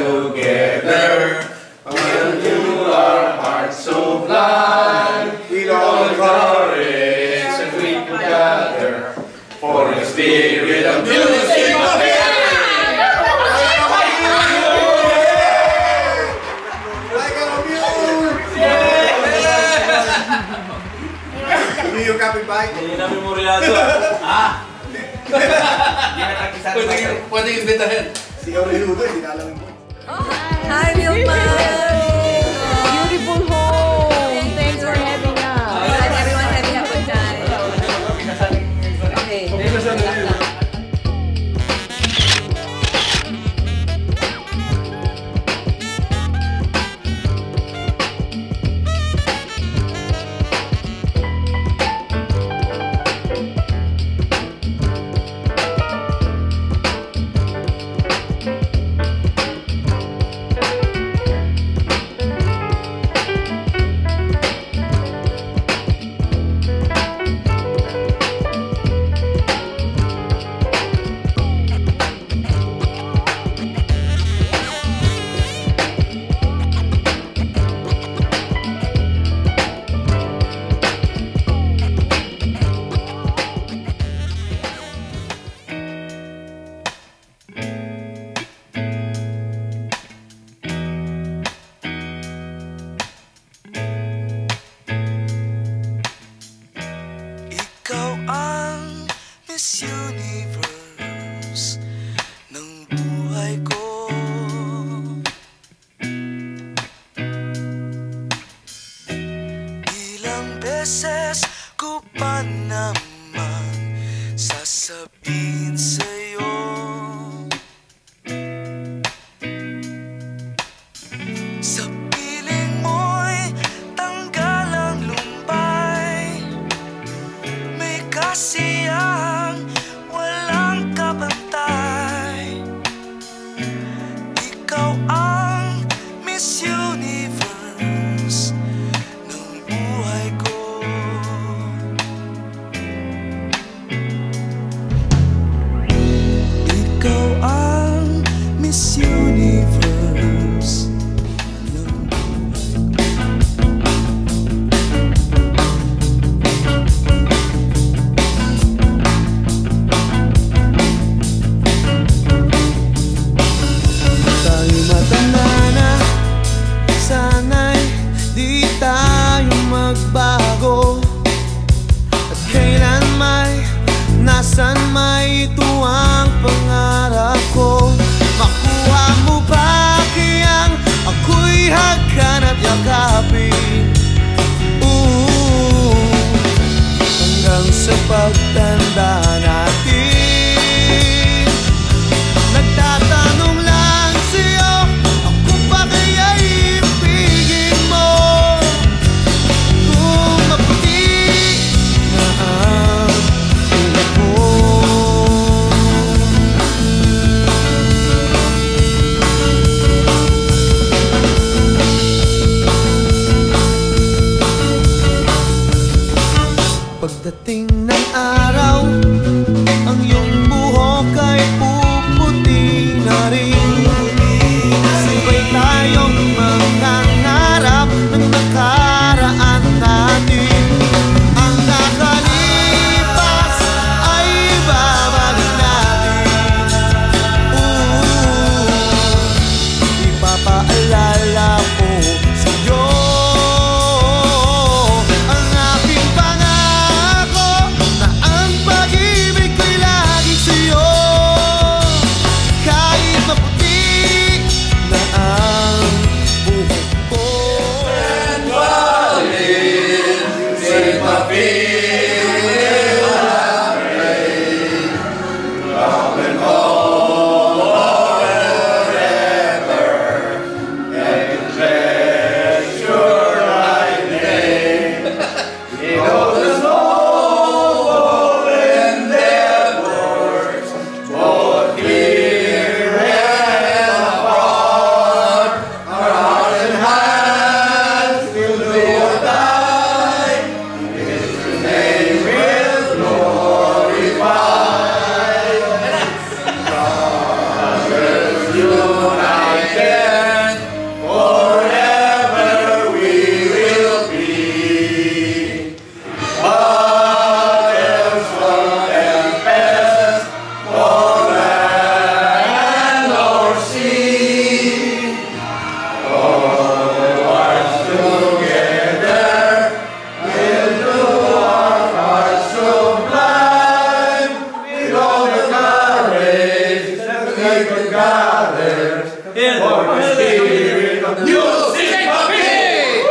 together. When you are hearts so blind, we don't courage and we gather for the spirit of music of Yung kapitbahay. Hindi na memoryado. Pwede imbitahin. Si Aurelio doon, hindi na alam mo. Hi, Vilma! Beautiful home! Thanks for having us. Let everyone have a good time. Okay. Ikaw ang Miss Universe ng buhay ko. Ilang beses ko pa naman sasabihin sa'yo, sa piling mo'y tanggal ang lumbay, may kasiyang walang kabantay. Ikaw ang Miss Universe ng buhay ko. Ikaw ang Miss Universe ng tayo matanda na, sana'y di tayo magbago. At kailan may, nasan may ito ang pangarap ko. Makuha mo ba kayang ako'y hagkan at yakapin? Hanggang sa pagtanda natin, nagtatanong lang sa'yo, ako pa kaya'y ibigin mo? Kung maputi na ang ulat mo. Pagdating ng araw, ang iyong buhok ay puputi na rin. Sabay tayong mangangarap ng nakaraan natin. Ang nakalipas ay babalik natin. Ipapaalala ko sa'yo ang aking pangako. For the spirit of music of peace.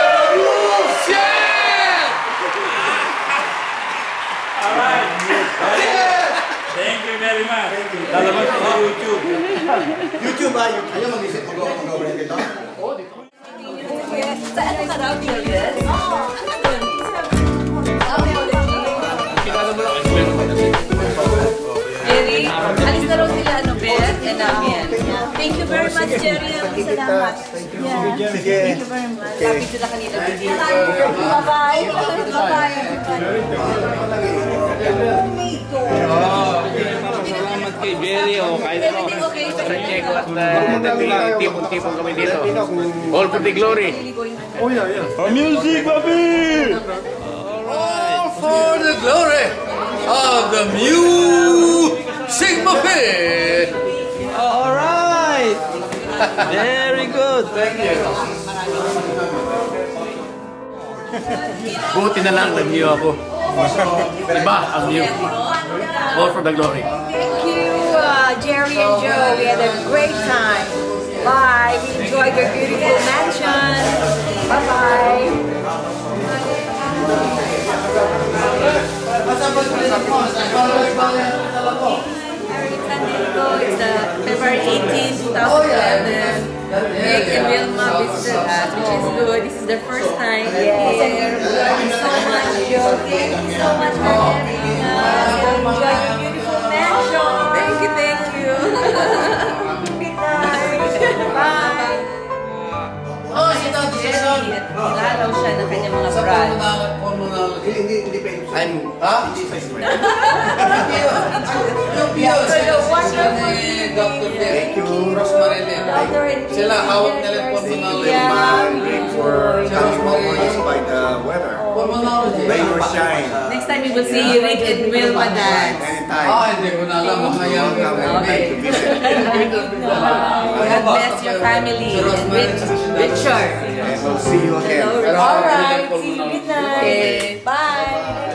Alright. Thank you very much. Lalabas ko sa YouTube. YouTube ba? Ayaw mag-isip mag-over dito? Saan ka raw, Julius? Jerry, alis na raw sila, ano, Beth and Amiel. Thank you very much, Jerry. Salamat. Yeah. Thank you very much. Happy sila kanina. Bye-bye. Bye-bye. Salamat kay Jerry. Everything okay? Checo at tipong-tipong kami dito. All for the glory. Oh, yeah. Music, papi! All for the glory of the music of peace. Alright! Very good. Thank you. Buti na lang nag-new ako. Diba ang new? All for the glory. Thank you, Jerry and Joe. We had a great time. Bye. We enjoyed your beautiful mansion. Bye-bye. It's February 18, 2011. Nick and Wilma visited us, which is good. This is their first time here. Thank you so much, Joe. Thank you so much for having us. Enjoy your beautiful mansion. Thank you, thank you. Good night. Bye. Oh, ito, Jason. Nilalaw siya ng kanyang mga brad. Hindi pa yung... Ha? For the wonderful evening. Thank you, Rosemary. Dr. and Sila, hawak nila yung pulmonology. For coming over despite the weather. Rain or shine. Next time we will see you with and Wilma dance. Anytime. Hindi ko na alam. Mamaya. Okay. God bless your family and Richard. And we'll see you again. Alright, see you. Good night. Okay. Bye.